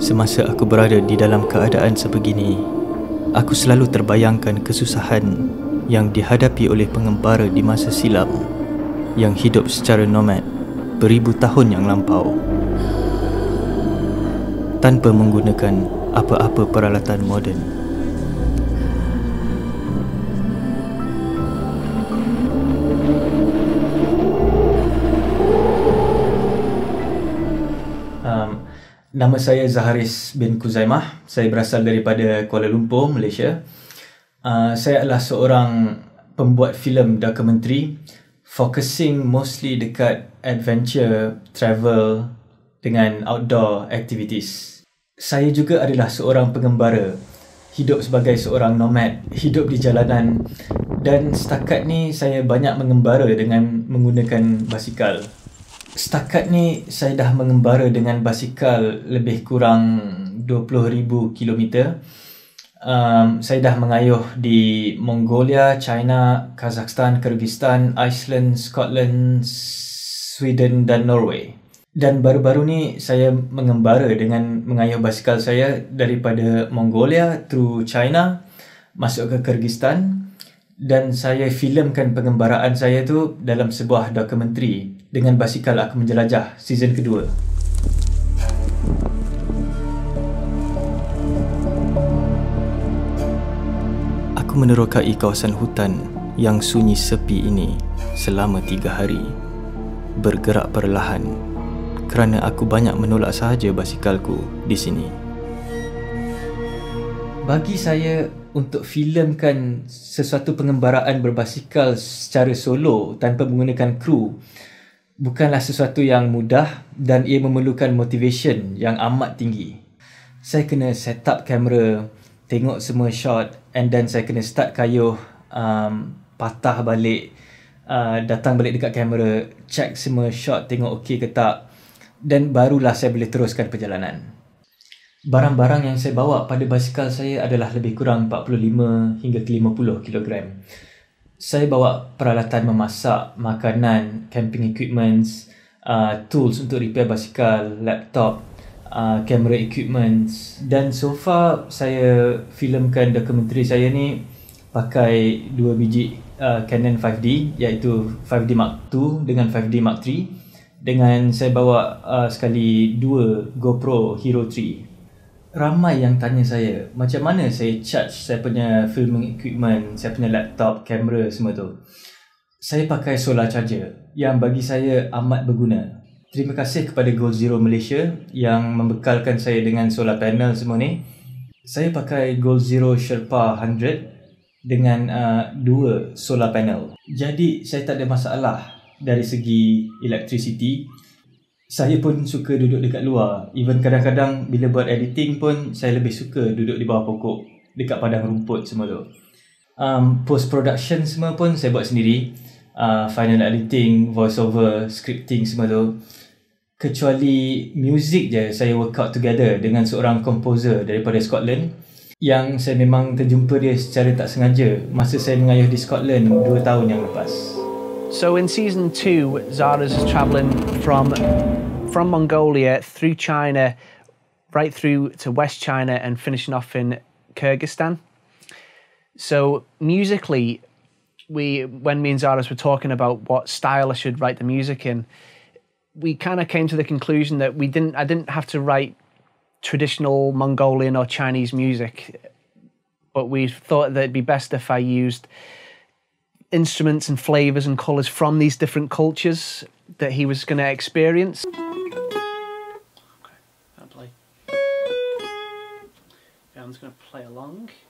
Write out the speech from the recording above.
Semasa aku berada di dalam keadaan sebegini, aku selalu terbayangkan kesusahan yang dihadapi oleh pengembara di masa silam yang hidup secara nomad beribu tahun yang lampau tanpa menggunakan apa-apa peralatan moden. Nama saya Zaharis bin Kuzaimah. Saya berasal daripada Kuala Lumpur, Malaysia. Saya adalah seorang pembuat filem dokumentari focusing mostly dekat adventure, travel dengan outdoor activities. Saya juga adalah seorang pengembara, hidup sebagai seorang nomad, hidup di jalanan, dan setakat ni saya banyak mengembara dengan menggunakan basikal. Setakat ni saya dah mengembara dengan basikal lebih kurang 20,000 kilometer. Saya dah mengayuh di Mongolia, China, Kazakhstan, Kyrgyzstan, Iceland, Scotland, Sweden dan Norway. Dan baru-baru ni saya mengembara dengan mengayuh basikal saya daripada Mongolia through China masuk ke Kyrgyzstan, dan saya filmkan pengembaraan saya tu dalam sebuah dokumentari dengan basikal aku menjelajah season kedua. Aku menerokai kawasan hutan yang sunyi sepi ini selama 3 hari, bergerak perlahan kerana aku banyak menolak sahaja basikalku di sini. Bagi saya, untuk filmkan sesuatu pengembaraan berbasikal secara solo tanpa menggunakan kru bukanlah sesuatu yang mudah, dan ia memerlukan motivation yang amat tinggi. Saya kena set up kamera, tengok semua shot, and then saya kena start kayuh, patah balik, datang balik dekat kamera, check semua shot, tengok okey ke tak, dan barulah saya boleh teruskan perjalanan. Barang-barang yang saya bawa pada basikal saya adalah lebih kurang 45 hingga 50 kilogram. Saya bawa peralatan memasak, makanan, camping equipments, tools untuk repair basikal, laptop, camera equipments, dan so far saya filmkan dokumentari saya ni pakai 2 biji Canon 5D, iaitu 5D Mark II dengan 5D Mark III, dengan saya bawa sekali 2 GoPro Hero 3. Ramai yang tanya saya macam mana saya charge saya punya filming equipment, saya punya laptop, kamera semua tu. Saya pakai solar charger yang bagi saya amat berguna. Terima kasih kepada Goal Zero Malaysia yang membekalkan saya dengan solar panel semua ni. Saya pakai Goal Zero Sherpa 100 dengan 2 solar panel. Jadi saya tak ada masalah dari segi electricity. Saya pun suka duduk dekat luar. Even kadang-kadang bila buat editing pun saya lebih suka duduk di bawah pokok, dekat padang rumput semua tu. Post production semua pun saya buat sendiri. Final editing, voice over, scripting semua tu. Kecuali music je saya work out together dengan seorang composer daripada Scotland yang saya memang terjumpa dia secara tak sengaja masa saya mengayuh di Scotland 2 tahun yang lepas. So in season 2, Zara's is travelling from Mongolia through China, right through to West China and finishing off in Kyrgyzstan. So musically, when me and Zara's were talking about what style I should write the music in, we kind of came to the conclusion that I didn't have to write traditional Mongolian or Chinese music, but we thought that it'd be best if I used instruments and flavors and colors from these different cultures that he was going to experience. Okay, I'll play. Yeah, I'm just going to play along.